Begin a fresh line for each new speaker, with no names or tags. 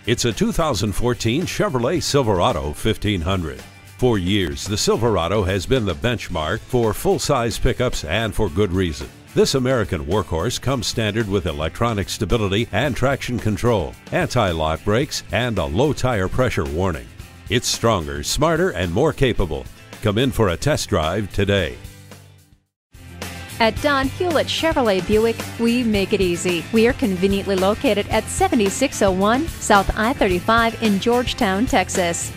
It's a 2014 Chevrolet Silverado 1500. For years, the Silverado has been the benchmark for full-size pickups, and for good reason. This American workhorse comes standard with electronic stability and traction control, anti-lock brakes, and a low tire pressure warning. It's stronger, smarter, and more capable. Come in for a test drive today.
At Don Hewlett Chevrolet Buick, we make it easy. We are conveniently located at 7601 South I-35 in Georgetown, Texas.